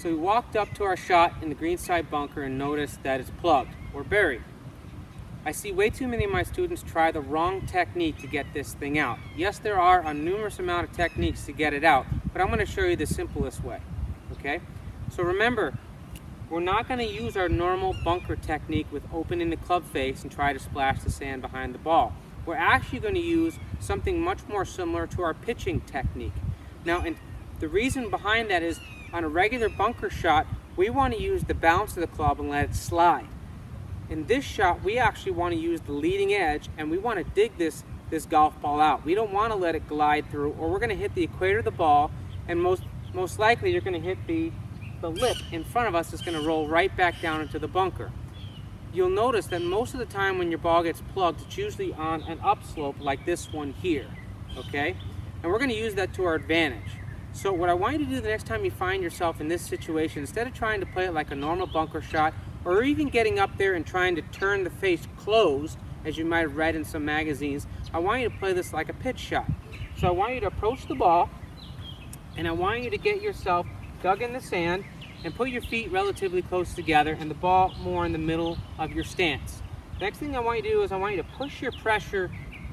So we walked up to our shot in the greenside bunker and noticed that it's plugged or buried. I see way too many of my students try the wrong technique to get this thing out. Yes, there are a numerous amount of techniques to get it out, but I'm going to show you the simplest way. Okay? So remember, we're not going to use our normal bunker technique with opening the club face and try to splash the sand behind the ball. We're actually going to use something much more similar to our pitching technique. Now, and the reason behind that is on a regular bunker shot, we want to use the bounce of the club and let it slide. In this shot, we actually want to use the leading edge and we want to dig this golf ball out. We don't want to let it glide through, or we're going to hit the equator of the ball, and most likely you're going to hit the lip in front of us that's going to roll right back down into the bunker. You'll notice that most of the time when your ball gets plugged, it's usually on an upslope like this one here, okay? And we're going to use that to our advantage. So what I want you to do the next time you find yourself in this situation, instead of trying to play it like a normal bunker shot, or even getting up there and trying to turn the face closed, as you might have read in some magazines, I want you to play this like a pitch shot. So I want you to approach the ball, and I want you to get yourself dug in the sand and put your feet relatively close together and the ball more in the middle of your stance. Next thing I want you to do is I want you to push your pressure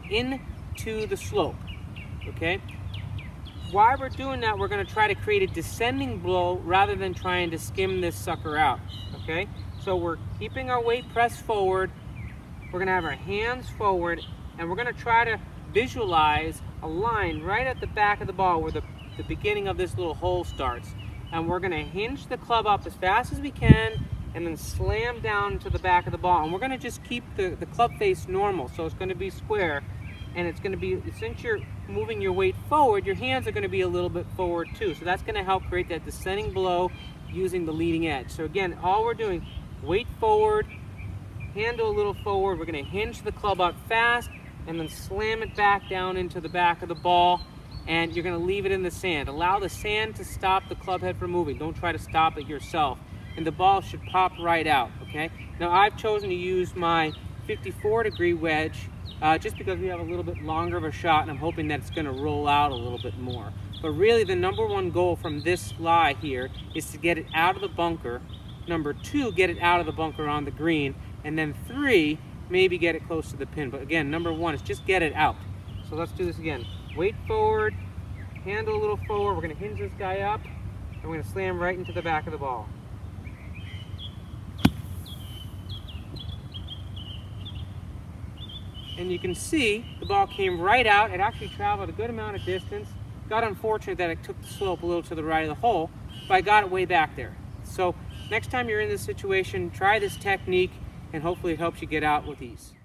into the slope, okay? While we're doing that, we're going to try to create a descending blow rather than trying to skim this sucker out, okay? So we're keeping our weight pressed forward, we're going to have our hands forward, and we're going to try to visualize a line right at the back of the ball where the beginning of this little hole starts. And we're going to hinge the club up as fast as we can and then slam down to the back of the ball. And we're going to just keep the club face normal, so it's going to be square. And it's going to be, since you're moving your weight forward, your hands are going to be a little bit forward too. So that's going to help create that descending blow using the leading edge. So again, all we're doing, weight forward, handle a little forward. We're going to hinge the club up fast and then slam it back down into the back of the ball. And you're going to leave it in the sand. Allow the sand to stop the club head from moving. Don't try to stop it yourself. And the ball should pop right out, okay? Now I've chosen to use my 54-degree wedge just because we have a little bit longer of a shot, and I'm hoping that it's going to roll out a little bit more. But really the number one goal from this lie here is to get it out of the bunker. Number two, get it out of the bunker on the green. And then three, maybe get it close to the pin. But again, number one is just get it out. So let's do this again. Weight forward, handle a little forward. We're going to hinge this guy up, and we're going to slam right into the back of the ball. And you can see the ball came right out. It actually traveled a good amount of distance. Got unfortunate that it took the slope a little to the right of the hole, but I got it way back there. So next time you're in this situation, try this technique, and hopefully it helps you get out with ease.